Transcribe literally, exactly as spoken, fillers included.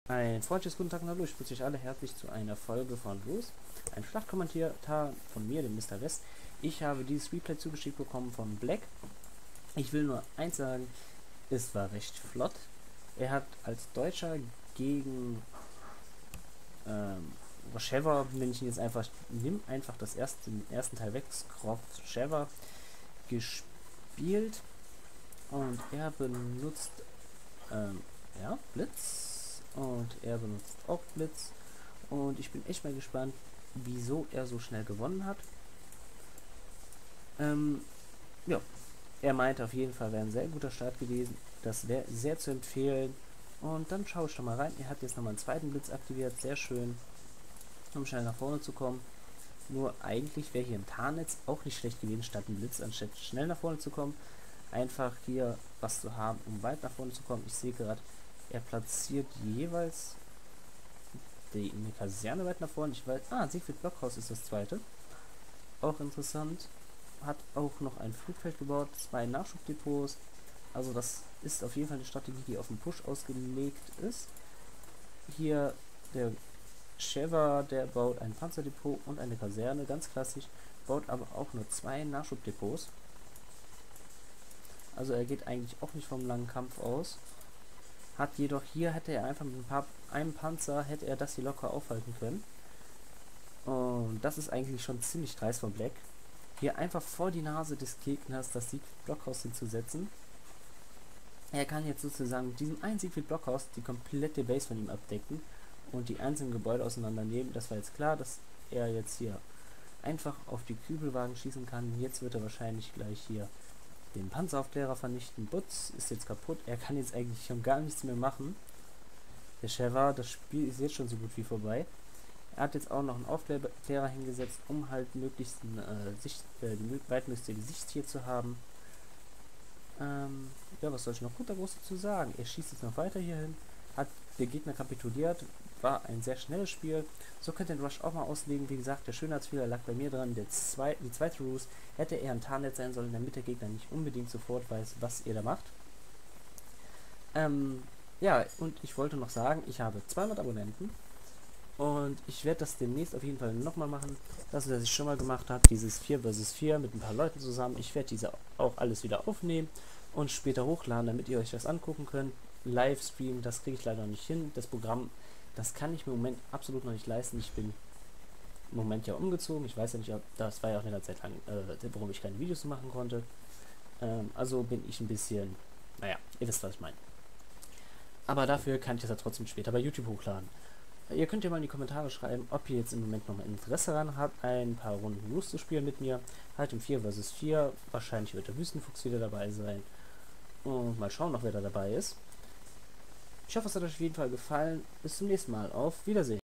Ein freundliches Guten Tag und Hallo, ich begrüße euch alle herzlich zu einer Folge von Los. Ein Schlachtkommentar von mir, dem Mister West. Ich habe dieses Replay zugeschickt bekommen von Black. Ich will nur eins sagen, es war recht flott. Er hat als Deutscher gegen ähm, Sheva, wenn ich ihn jetzt einfach, nimm einfach das erste, den ersten Teil weg, Skroff Sheva, gespielt. Und er benutzt ähm, ja, Blitz. Und er benutzt auch Blitz. Und ich bin echt mal gespannt, wieso er so schnell gewonnen hat. Ähm, ja, er meinte auf jeden Fall, wäre ein sehr guter Start gewesen. Das wäre sehr zu empfehlen. Und dann schaue ich doch mal rein. Er hat jetzt nochmal einen zweiten Blitz aktiviert. Sehr schön, um schnell nach vorne zu kommen. Nur eigentlich wäre hier ein Tarnnetz auch nicht schlecht gewesen, statt einen Blitz, anstatt schnell nach vorne zu kommen. Einfach hier was zu haben, um weit nach vorne zu kommen. Ich sehe gerade, er platziert jeweils die eine Kaserne weit nach vorne. Ich weiß, ah, Siegfried Blockhaus ist das zweite. Auch interessant. Hat auch noch ein Flugfeld gebaut, zwei Nachschubdepots. Also das ist auf jeden Fall eine Strategie, die auf den Push ausgelegt ist. Hier der Sheva, der baut ein Panzerdepot und eine Kaserne, ganz klassisch, baut aber auch nur zwei Nachschubdepots. Also er geht eigentlich auch nicht vom langen Kampf aus. Hat jedoch hier, hätte er einfach mit ein paar, einem Panzer, hätte er das hier locker aufhalten können. Und das ist eigentlich schon ziemlich dreist von Black. Hier einfach vor die Nase des Gegners das Siegfried-Blockhaus hinzusetzen. Er kann jetzt sozusagen mit diesem einen Siegfried-Blockhaus die komplette Base von ihm abdecken und die einzelnen Gebäude auseinandernehmen. Das war jetzt klar, dass er jetzt hier einfach auf die Kübelwagen schießen kann. Jetzt wird er wahrscheinlich gleich hier den Panzeraufklärer vernichten. Butz ist jetzt kaputt. Er kann jetzt eigentlich schon gar nichts mehr machen. Der Sheva, das Spiel ist jetzt schon so gut wie vorbei. Er hat jetzt auch noch einen Aufklärer hingesetzt, um halt möglichst äh, Sicht, äh, die weitmögliche Sicht hier zu haben. Ähm, ja, was soll ich noch guter groß dazu sagen? Er schießt jetzt noch weiter hier hin. Hat der Gegner kapituliert. War ein sehr schnelles Spiel. So könnt ihr den Rush auch mal auslegen. Wie gesagt, der Schönheitsfehler lag bei mir dran. Der zwei, die zweite Ruse hätte eher ein Tarnnetz sein sollen, damit der Gegner nicht unbedingt sofort weiß, was ihr da macht. Ähm, ja, und ich wollte noch sagen, ich habe zweihundert Abonnenten. Und ich werde das demnächst auf jeden Fall nochmal machen. Das, was ich schon mal gemacht habe, dieses vier versus vier mit ein paar Leuten zusammen. Ich werde diese auch alles wieder aufnehmen und später hochladen, damit ihr euch das angucken könnt. Livestream, das kriege ich leider noch nicht hin. Das Programm, das kann ich mir im Moment absolut noch nicht leisten. Ich bin im Moment ja umgezogen. Ich weiß ja nicht, ob das war ja auch in der Zeit lang, äh, warum ich keine Videos machen konnte. Ähm, also bin ich ein bisschen, naja, ihr wisst, was ich meine. Aber dafür kann ich das ja trotzdem später bei YouTube hochladen. Ihr könnt ja mal in die Kommentare schreiben, ob ihr jetzt im Moment noch mal Interesse daran habt, ein paar Runden Los zu spielen mit mir. Halt im vier versus vier. Wahrscheinlich wird der Wüstenfuchs wieder dabei sein. Und mal schauen noch, wer da dabei ist. Ich hoffe, es hat euch auf jeden Fall gefallen. Bis zum nächsten Mal. Auf Wiedersehen.